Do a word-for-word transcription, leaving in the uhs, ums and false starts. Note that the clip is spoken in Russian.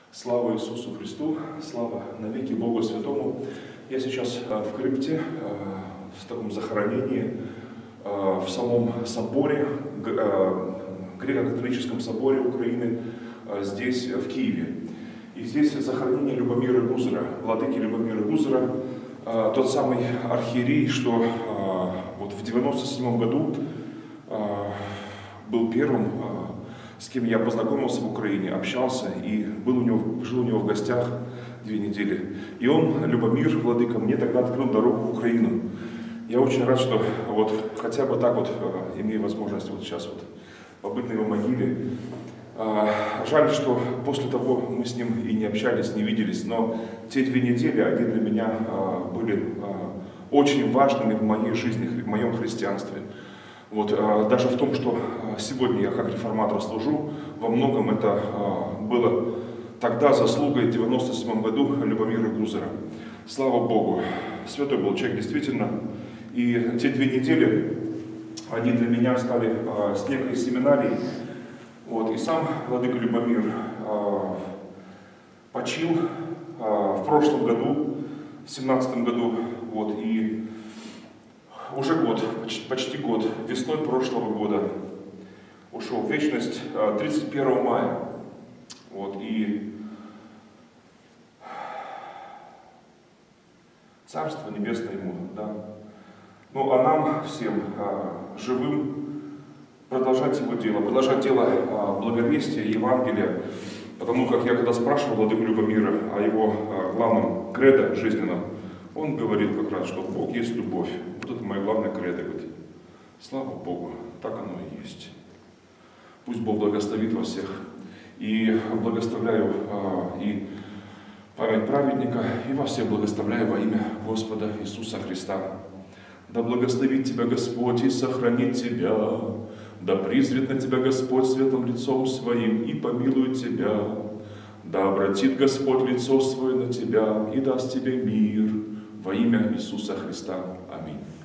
Слава Иисусу Христу, слава навеки Богу Святому. Я сейчас в крипте, в таком захоронении, в самом соборе, греко-католическом соборе Украины, здесь, в Киеве. И здесь захоронение Любомира Гузара, владыки Любомира Гузара, тот самый архиерей, что вот в девяносто седьмом году был первым, с кем я познакомился в Украине, общался и был у него, жил у него в гостях две недели. И он, Любомир, владыка, мне тогда открыл дорогу в Украину. Я очень рад, что вот хотя бы так вот имею возможность вот сейчас вот побыть на его могиле. Жаль, что после того мы с ним и не общались, не виделись, но те две недели, они для меня были очень важными в моей жизни, в моем христианстве. Вот, даже в том, что сегодня я как реформатор служу, во многом это было тогда заслугой в девяносто седьмом году Любомира Гузара. Слава Богу, святой был человек действительно. И те две недели, они для меня стали с некой семинарией. Вот, и сам владыка Любомир почил в прошлом году, в семнадцатом году, вот, и уже год, почти год, весной прошлого года ушел в вечность, тридцать первого мая. Вот, и Царство Небесное ему, да. Ну, а нам всем живым продолжать его дело, продолжать дело благовестия, Евангелия. Потому как я когда спрашивал владыку Любомира о его главном кредо жизненном, он говорил как раз, что Бог есть любовь. Вот это мое главное кредо. Говорит. Слава Богу, так оно и есть. Пусть Бог благословит вас всех. И благословляю а, и память праведника, и вас всех благословляю во имя Господа Иисуса Христа. Да благословит тебя Господь и сохранит тебя. Да призрит на тебя Господь светлым лицом своим и помилует тебя. Да обратит Господь лицо свое на тебя и даст тебе мир. Во имя Иисуса Христа. Аминь.